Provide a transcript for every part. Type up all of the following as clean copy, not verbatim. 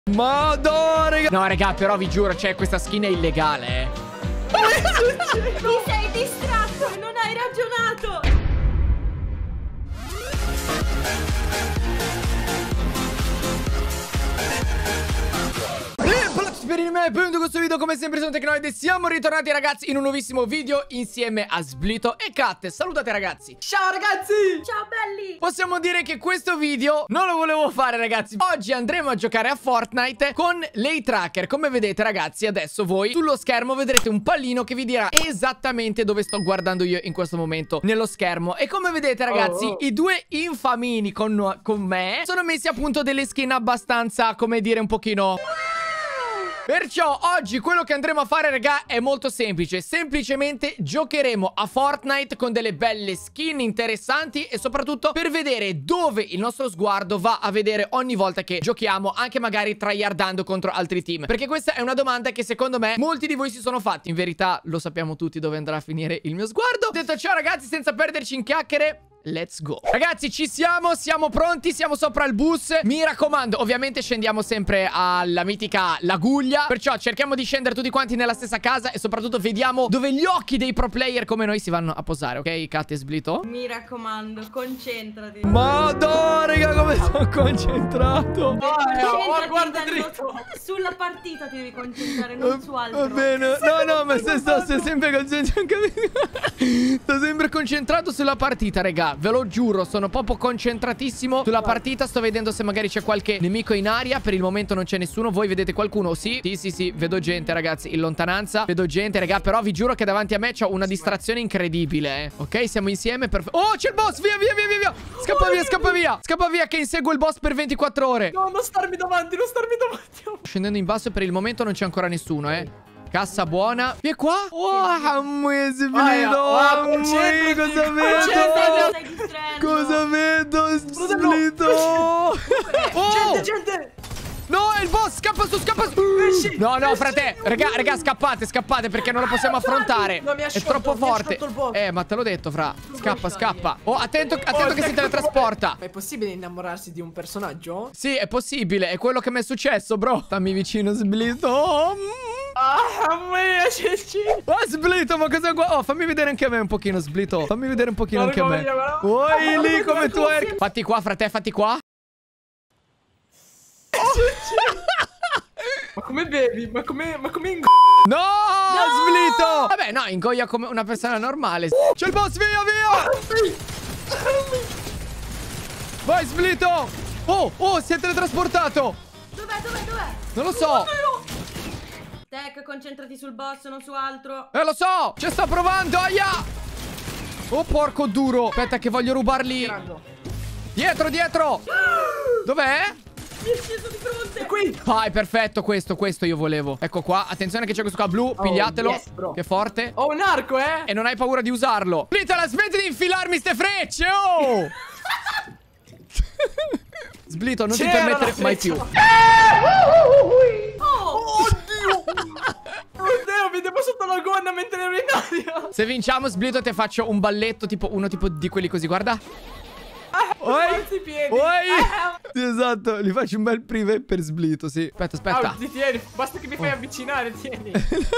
Madonna, raga. No, raga, però vi giuro, cioè, questa skin è illegale, Mi sei distratto e non hai ragionato. Per il me, benvenuto in questo video, come sempre sono Tecnoide e siamo ritornati ragazzi in un nuovissimo video insieme a Sblito e Cat. Salutate ragazzi. Ciao ragazzi. Ciao belli. Possiamo dire che questo video non lo volevo fare ragazzi. Oggi andremo a giocare a Fortnite con l'Eye Tracker. Come vedete ragazzi, adesso voi sullo schermo vedrete un pallino che vi dirà esattamente dove sto guardando io in questo momento nello schermo. E come vedete ragazzi, i due infamini con me sono messi appunto delle skin abbastanza, come dire, un pochino... Perciò oggi quello che andremo a fare raga è molto semplice. Semplicemente giocheremo a Fortnite con delle belle skin interessanti e soprattutto per vedere dove il nostro sguardo va a vedere ogni volta che giochiamo, anche magari tryhardando contro altri team. Perché questa è una domanda che secondo me molti di voi si sono fatti. In verità lo sappiamo tutti dove andrà a finire il mio sguardo. Detto ciò ragazzi, senza perderci in chiacchiere, let's go. Ragazzi ci siamo pronti, siamo sopra il bus. Mi raccomando, ovviamente scendiamo sempre alla mitica Laguglia. Perciò cerchiamo di scendere tutti quanti nella stessa casa e soprattutto vediamo dove gli occhi dei pro player come noi si vanno a posare, ok? Cat e Sblito? Mi raccomando, concentrati. Madonna raga, come sono concentrato. Guarda dritto. Sulla partita ti devi concentrare, non su altro. Va bene. No, ma sto sempre concentrato. Sto sempre concentrato sulla partita raga. Ve lo giuro, sono proprio concentratissimo sulla partita. Sto vedendo se magari c'è qualche nemico in aria. Per il momento non c'è nessuno. Voi vedete qualcuno? Sì, vedo gente ragazzi in lontananza. Vedo gente raga, però vi giuro che davanti a me c'ho una distrazione incredibile. Ok, siamo insieme. Oh, c'è il boss, via. Scappa via che inseguo il boss per 24 ore. No, non starmi davanti. Scendendo in basso, per il momento non c'è ancora nessuno, Cassa buona. Vieni qua. Cosa vedo? Sblito. Gente. No, è il boss. Scappa su. No, frate. Raga, scappate perché non lo possiamo affrontare. È troppo forte. Ma te l'ho detto, fra. Scappa. Oh, attento che si teletrasporta. Ma è possibile innamorarsi di un personaggio? Sì, è possibile. È quello che mi è successo, bro. Stammi vicino, Sblito. Sblito, ma cosa guarda? Oh, fammi vedere anche a me un pochino, Sblito. Fammi vedere un pochino anche a me. Vuoi lì come tu eri? Fatti qua, frate, fatti qua. Ma come bevi? Ma come No, Sblito. Vabbè, no, ingoia come una persona normale. C'è il boss, via. Vai, Sblito. Oh, si è teletrasportato. Dov'è? Non lo so. Tech, concentrati sul boss, non su altro. Lo so, ci sto provando, aia. Oh, porco duro. Aspetta che voglio rubarli. Dietro. Dov'è? Mi è sceso di fronte. È qui. Vai, perfetto, questo io volevo. Ecco qua, attenzione che c'è questo qua blu, pigliatelo. Yes, bro. Che forte. Ho un arco, E non hai paura di usarlo. Sblito, smetti di infilarmi ste frecce, oh. Sblito, non ti permettere mai più. Oddio, mi devo sotto la gonna mentre ero in aria. Se vinciamo, Sblito, ti faccio un balletto, tipo uno tipo di quelli così, guarda. Esatto, gli faccio un bel privé per Sblito, sì. Aspetta. Tieni, basta che mi fai avvicinare, tieni.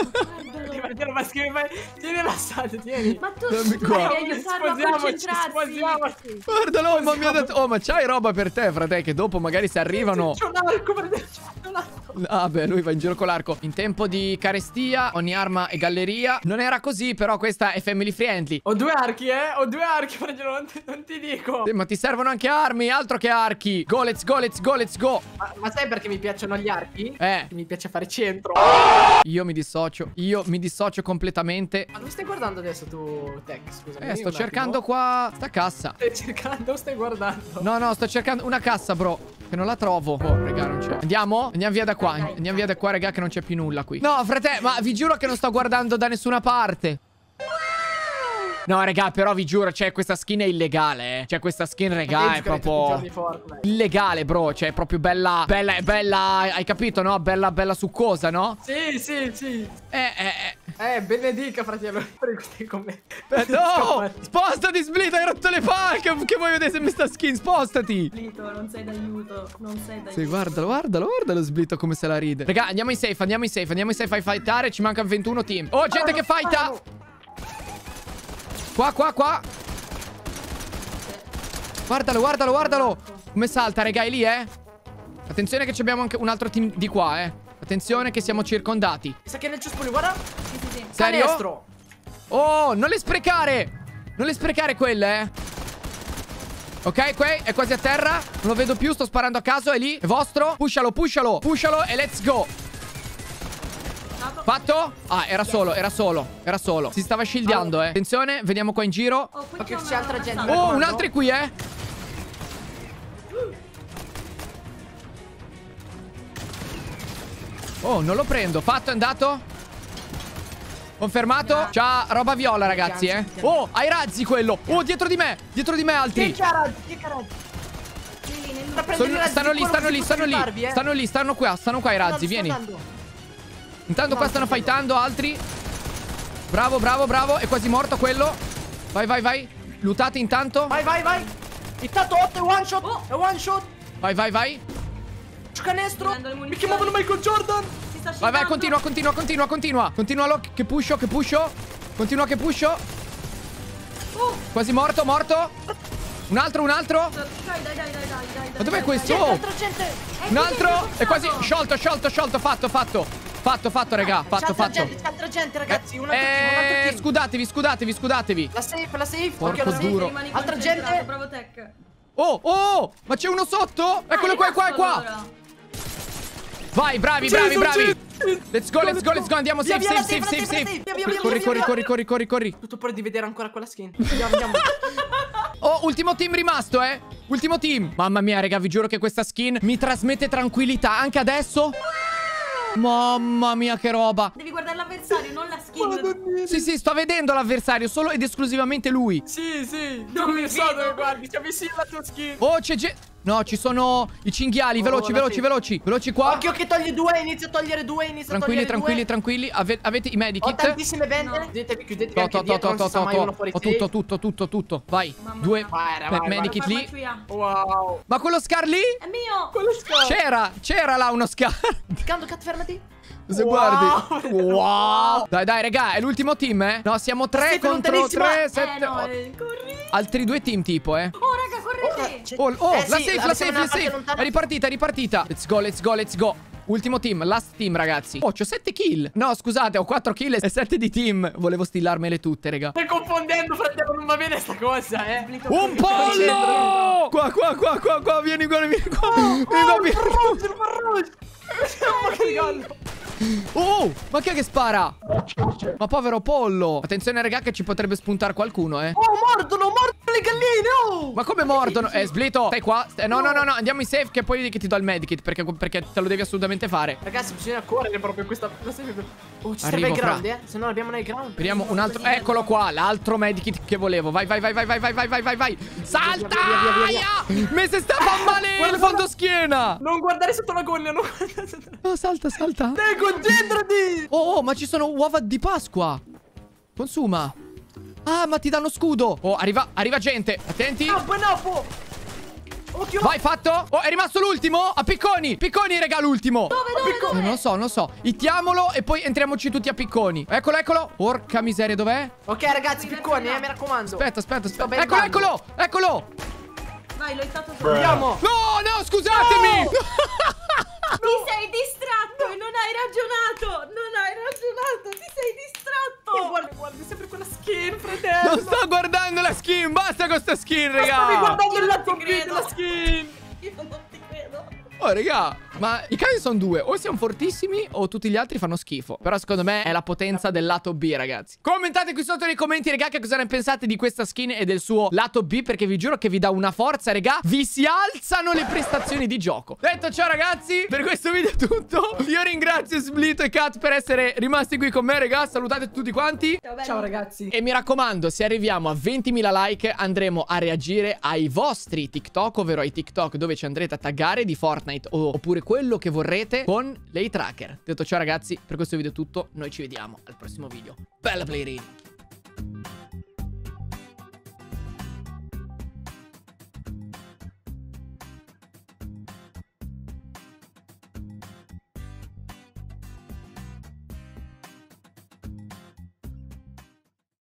Tieni l'assalto, tieni. Ma tu Dammi qua. devi aiutarlo a concentrarsi. Guardalo, ma mi ha detto... Oh, ma c'hai roba per te, frate, che dopo magari se arrivano... C'ho un arco, Ah, beh, lui va in giro con l'arco. In tempo di carestia, ogni arma è galleria. Non era così, però questa è family friendly. Ho due archi, Frangelo, non ti dico. Ma ti servono anche armi, altro che archi. Go, let's go. Ma sai perché mi piacciono gli archi? Mi piace fare centro. Io mi dissocio completamente. Ma dove stai guardando adesso tu, Tech? Scusa. Sto cercando qua sta cassa. Stai guardando? No, sto cercando una cassa, bro, che non la trovo. Oh, raga, non c'è. Andiamo via da qua. Andiamo via da qua, raga, che non c'è più nulla qui. No, frate, ma vi giuro che non sto guardando da nessuna parte. No, raga, però vi giuro, cioè, questa skin è illegale, Cioè, questa skin, raga, è proprio illegale, bro. Cioè, è proprio bella, hai capito, no? Bella succosa, no? Sì. Benedica, fratello. Per questi commenti. No! Spostati, Split, hai rotto le palle. Che vuoi vedere se mi sta skin? Spostati. Splito, non sei d'aiuto. Non sei d'aiuto. Sì, guardalo, Sblitto come se la ride. Raga, andiamo in safe a fightare. Ci mancano 21 team. Oh, gente che fighta. Qua. Guardalo. Come salta, raga, è lì, Attenzione che abbiamo anche un altro team di qua, Attenzione che siamo circondati. Sa che nel cespuglio, guarda. Sì. Serio? Canestro. Oh, non le sprecare quelle, Ok, qui è quasi a terra. Non lo vedo più, sto sparando a caso, è lì. È vostro. Pushalo e let's go. Fatto? Ah, era solo. Si stava shieldando, Attenzione, vediamo qua in giro. Ok, c'è altra gente. Oh, un altro è qui, Oh, non lo prendo. Fatto, è andato. Confermato. C'ha roba viola, ragazzi, Oh, hai razzi quello. Oh, dietro di me altri. Che razzi? Stanno qua i razzi, vieni. Intanto qua stanno fightando altri. Bravo. È quasi morto quello. Vai. Lootate intanto. Vai. Intanto 8 è one shot. Vai. C'è canestro. Mi chiamavano Michael Jordan. Vai, continua. Continualo, che pusho. Continua che pusho. Quasi morto. Un altro. Dai. Ma dov'è questo? Altra gente. Un altro. È quasi sciolto. Fatto, raga. Fatto. C'è altra gente, ragazzi. Un altro team. Scudatevi. La safe. Porco duro. Altra gente. Bravo Tech. Oh, ma c'è uno sotto. Eccolo qua. Allora. Vai, bravi. Let's go. Andiamo safe. Corri. Tutto per di vedere ancora quella skin. Andiamo. Oh, ultimo team rimasto, Ultimo team. Mamma mia, raga, vi giuro che questa skin mi trasmette tranquillità. Anche adesso. Mamma mia, che roba. Devi guardare l'avversario, non la skin. Sì, sto vedendo l'avversario. Solo ed esclusivamente lui. Sì. Non mi so dove guardi. C'è vicino la tua skin. Oh, c'è no, ci sono i cinghiali. Veloci qua. Occhio, togli due. Inizia a togliere due. Tranquilli. Avete i medikit? Ho tantissime bende. Chiudetevi anche dietro. Tutto. Vai. Due medikit lì. Wow. Ma quello Scar lì? È mio. Quello Scar. C'era là uno Scar. Cat, fermati. Se guardi. Wow. Dai, raga, è l'ultimo team, No, siamo 3 contro 3, 7, 8. Corri. Altri 2 team tipo, Oh, raga, correte. La safe. È ripartita. Let's go. Ultimo team, last team, ragazzi. Oh, c'ho 7 kill. No, scusate, ho 4 kill e 7 di team. Volevo stillarmele tutte, raga. Stai confondendo, fratello, non va bene sta cosa, Un pollo! Qua, vieni qua. Oh, ma chi è che spara? Ma povero pollo. Attenzione, raga, che ci potrebbe spuntare qualcuno, Oh, mordono le galline, oh. Ma come mordono? Sblito, stai qua. No, andiamo in safe che poi che ti do il medikit perché te lo devi assolutamente fare. Ragazzi, bisogna correre proprio in questa. Oh, ci serve il ground, se no abbiamo nel ground. Speriamo un altro. Eccolo qua, l'altro medikit che volevo. Vai. Salta! Mi si sta fa male il fondo schiena. Non guardare sotto la gogna, No, salta. Concentrati! Oh, ma ci sono uova di Pasqua. Consuma. Ah, ma ti danno scudo. Oh, arriva gente. Attenti. No. Occhio. Vai, fatto. Oh, è rimasto l'ultimo. A picconi, raga, l'ultimo. Dove? Non so. Hittiamolo e poi entriamoci tutti a picconi. Eccolo. Porca miseria, dov'è? Ok, ragazzi, picconi, mi raccomando. Aspetta. Eccolo. Vai, l'ho hittato solo. Andiamo. No, scusatemi. Ti sei distratto e non hai ragionato. Ti sei distratto. Guardi sempre quella skin, fratello. Non sto guardando la skin. Basta con sta skin, raga. Stavi guardando il lato B della skin. Io non ti credo. Oh, raga, Ma i casi sono due. O siamo fortissimi o tutti gli altri fanno schifo. Però secondo me è la potenza del lato B, ragazzi. Commentate qui sotto nei commenti, raga, che cosa ne pensate di questa skin e del suo lato B, perché vi giuro che vi dà una forza, raga. Vi si alzano le prestazioni di gioco. Detto ciò, ragazzi, per questo video è tutto. Io ringrazio Sblito e Kat per essere rimasti qui con me, raga. Salutate tutti quanti. Ciao ragazzi. E mi raccomando, se arriviamo a 20.000 like andremo a reagire ai vostri TikTok, ovvero ai TikTok dove ci andrete a taggare di Fortnite oppure quello che vorrete con Lay Tracker. Detto ciò, ragazzi, per questo video è tutto. Noi ci vediamo al prossimo video. Bella Play Reading.